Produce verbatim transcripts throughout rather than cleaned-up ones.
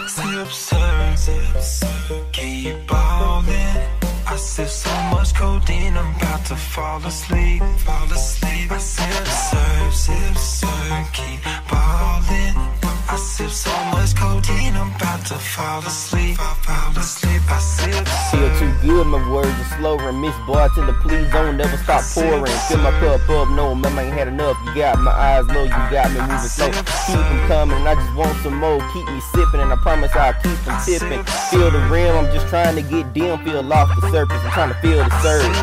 Sip, sir, sip, sir, keep ballin'. I sip so much codeine, I'm about to fall asleep, fall asleep. I sip, sir, sip, sir, keep ballin'. I sip so much codeine, I'm about to fall asleep, fall asleep. I sip, feel too good, my words are slow. Miss bartender, please don't never stop pouring. Fill my cup up, no, mama ain't had enough. You got my eyes low, you got me moving slow. Keep them coming, and I just want some more. Keep me sipping, and I promise I'll keep them tipping. Feel the rim, I'm just trying to get dim. Feel off the surface, I'm trying to feel the surge.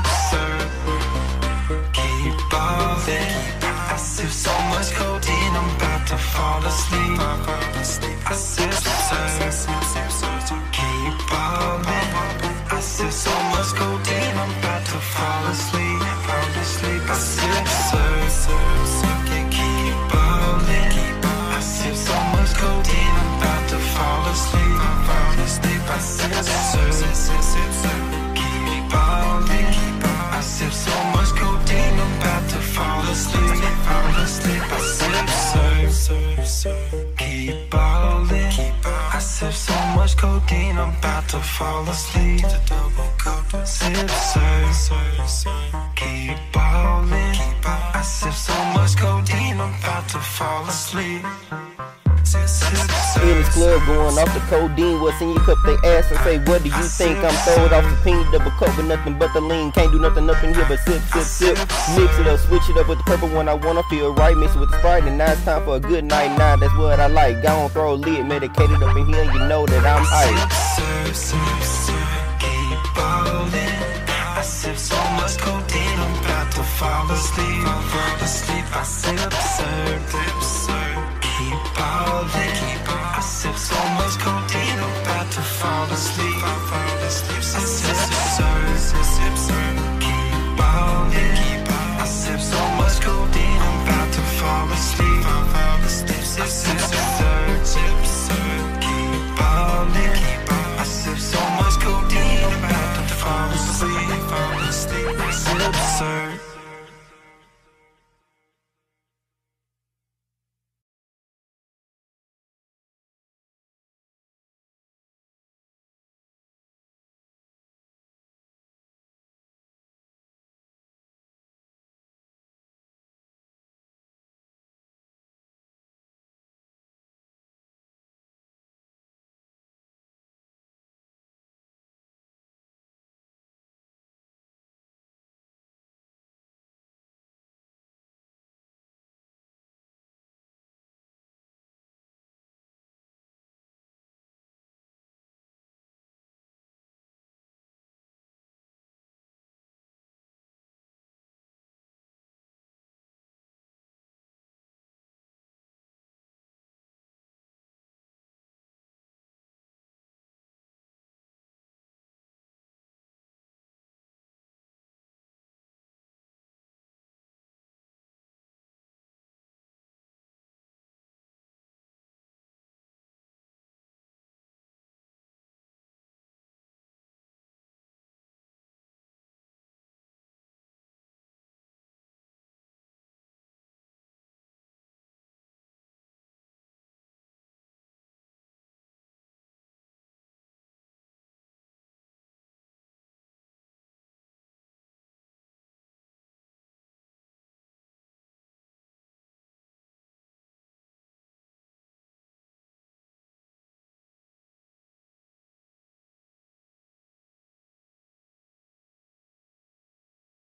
Keep ballin'. I sip so much codeine, I'm about to fall asleep. I sip, sir, keep ballin'. I sip so much codeine, I'm about to fall asleep, fall asleep. I sip, sir, keep ballin'. I sip so much codeine, I'm about to fall asleep, fall asleep. I sip, sir, keep ballin'. I sip so much codeine, I'm about to fall asleep, fall asleep. I sip, sir, keep ballin'. I sip so much codeine, I'm about to fall asleep. Sip, sir, keep ballin'. I sip so much codeine, I'm about to fall asleep. In this club going off the codeine, what's in your cup? They ask and say, what do you think? I'm throwed off the pink double cup with nothing but the lean. Can't do nothing up in here but sip, sip, sip. Mix it up, switch it up with the purple one I wanna feel right. Mix it with the Sprite, and now it's time for a good night. Now that's what I like. Go on, throw a lid, medicated up in here, you know that I'm hype. Sip, sip, sip, keep ballin'. I sip so much codeine, I'm about to fall asleep, fall asleep. I sip, sir, sip, sir, keep ballin'. I sip so much codeine, I'm about to fall asleep, fall asleep. I sip, sir, sip, sir, keep ballin'. I sip so much codeine, I'm about to fall asleep, fall asleep. I sip, sir, sip, sir, keep ballin'. I sip so much codeine, I'm about to fall asleep, fall asleep. Sip, sir.